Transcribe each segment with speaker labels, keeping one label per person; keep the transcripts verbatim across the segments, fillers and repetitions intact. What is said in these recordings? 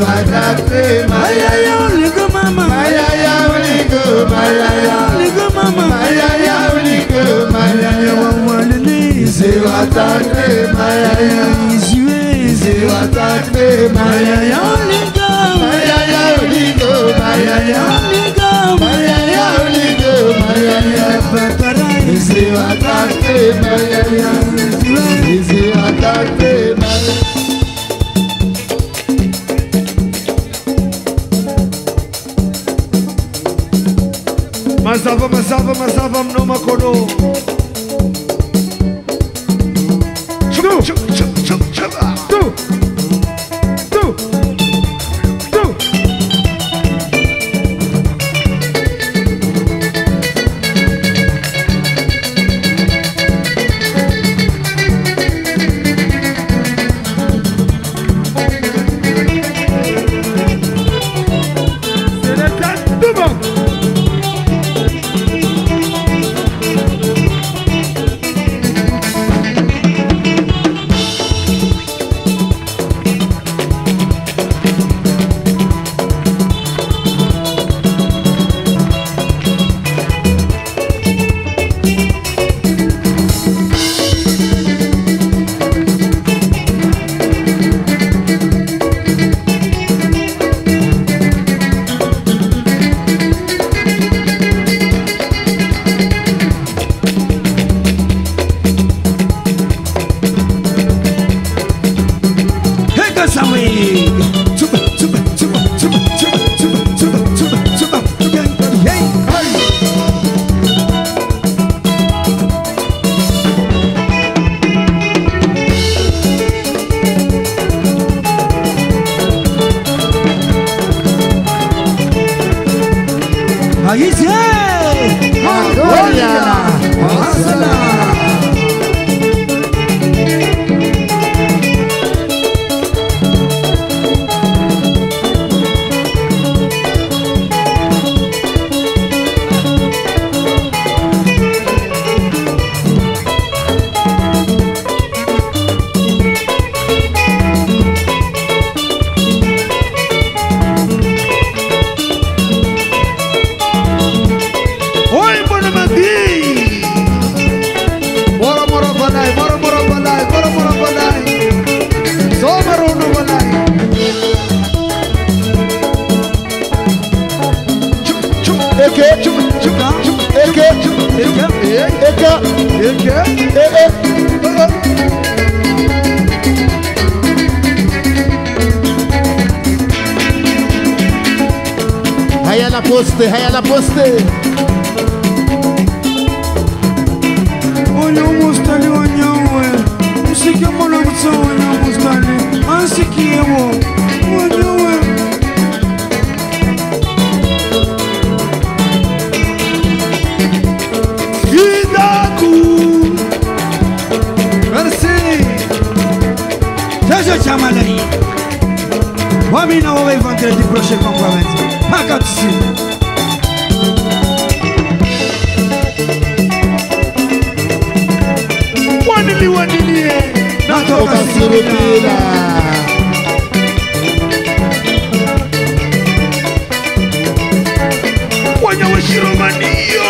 Speaker 1: watate mayaya
Speaker 2: uligo mama
Speaker 1: mayaya uligo mayaya
Speaker 2: uligo mama
Speaker 1: mayaya uligo mayaya
Speaker 2: wawalini
Speaker 1: izi watate mayaya
Speaker 2: izi
Speaker 1: watate mayaya
Speaker 2: uligo
Speaker 1: mayaya uligo mayaya
Speaker 2: uligo
Speaker 1: mayaya uligo mayaya
Speaker 2: papara
Speaker 1: izi watate mayaya izi watate mayaya. Mazava, mazava, mazava, mno makono. Chup, chup, chup, chup, chup. Tu, tu, tu. C'est le temps tout bon. Haya la poste, haya la poste.
Speaker 2: Onyo mustali onyowe, usike mwana mtsa onyo mustali, ansikie wo, onyowe. Idaku, merci. Jeje chamalai, wamina wawe vendredi prochain compromis. Makatsi. Wanili wanili natoka Surupila. Wanya wa Shiromaniyo.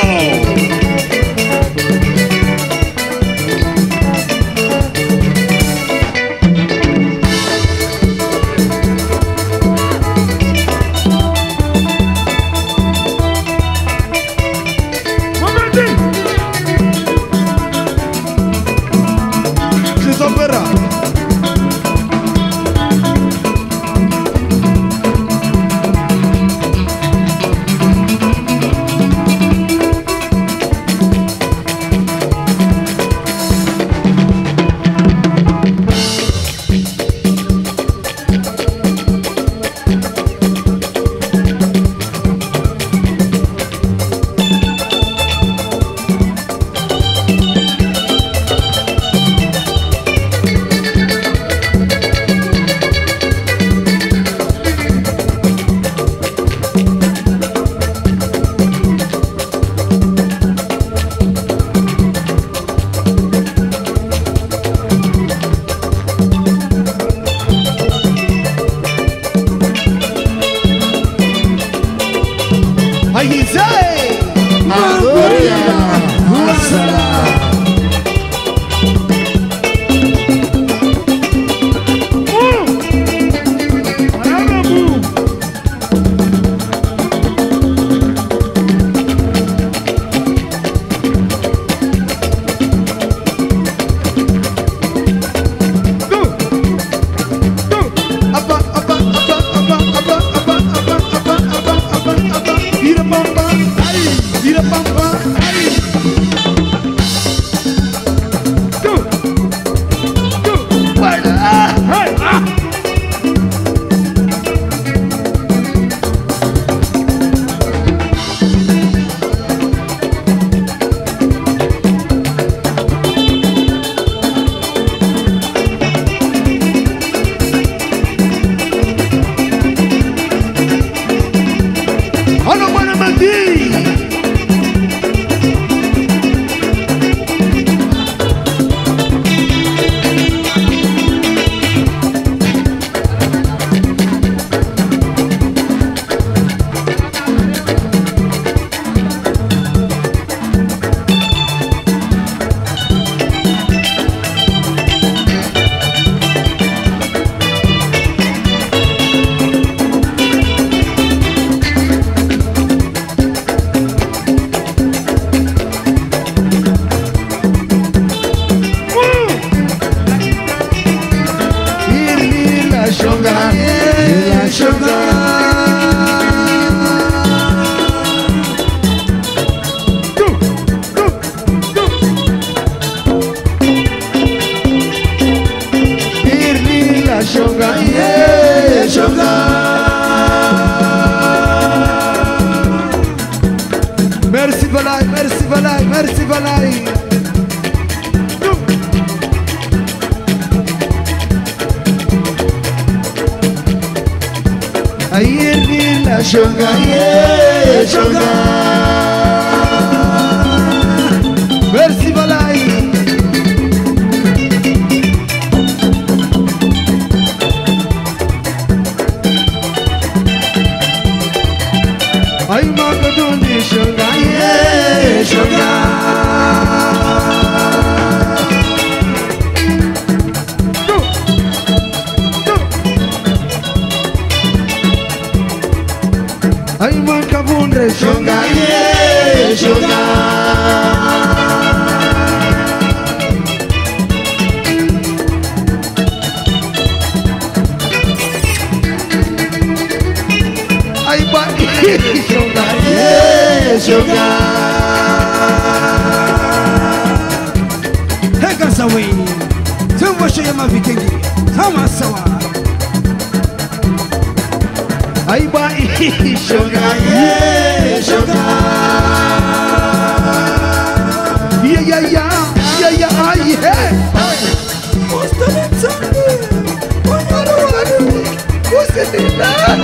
Speaker 2: Shonga, yeah, Shonga. Merci, Valaï. Ay, Magadoni, Shonga, yeah, Shonga. Ay, man kabunde, Shonga, yeah, Shonga. Ay, ba, Shonga, yeah, Shonga. Heka sawi, tumbo shema vikengi, tama sawa. Ay, ba, Shonga, yeah, Shonga. Yeah, yeah, yeah, yeah, yeah, ay, hey. What's the name? What's the name?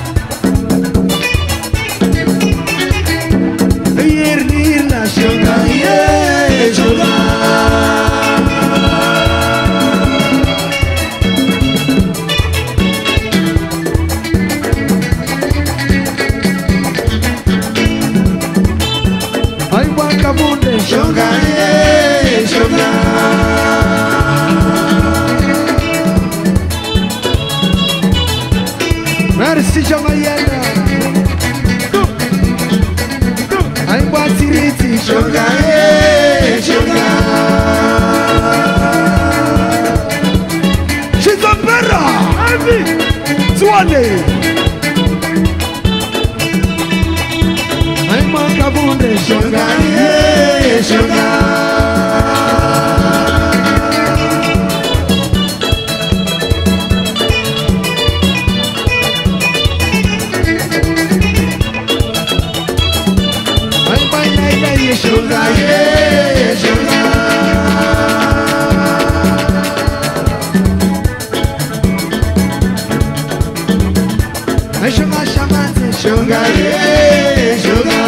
Speaker 2: Irna, Shonga, yeah, Shonga. Shonga, yeah, Shonga. Merci, Jamayana. I'm Batiriti, Shonga, yeah, Shonga. She's a better. Swane. I'm a Kabunde, Shonga, yeah, Shonga. I'm by night, yeah, Shonga, yeah, Shonga. Shonga, Shonga, Shonga, yeah, Shonga.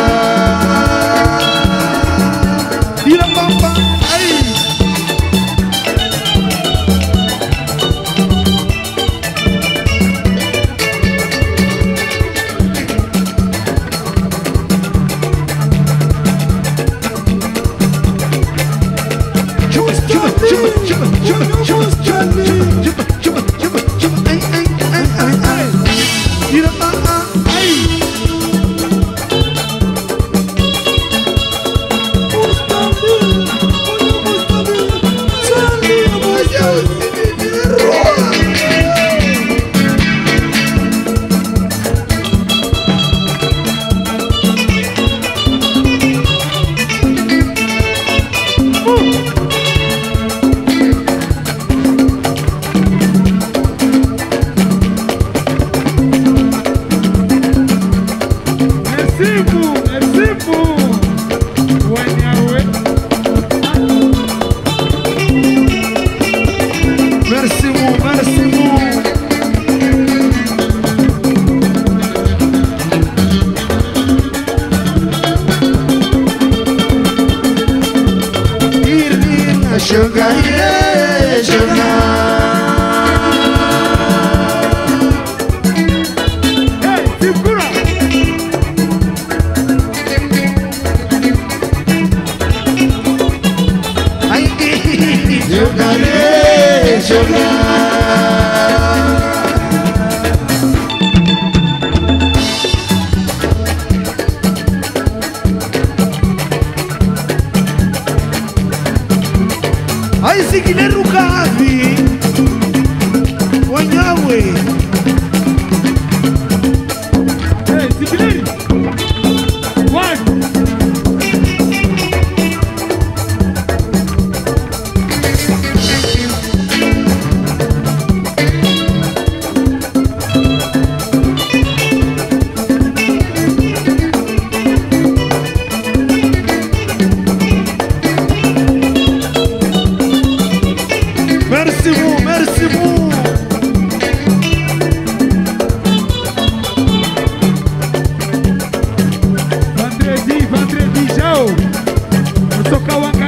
Speaker 1: soka wange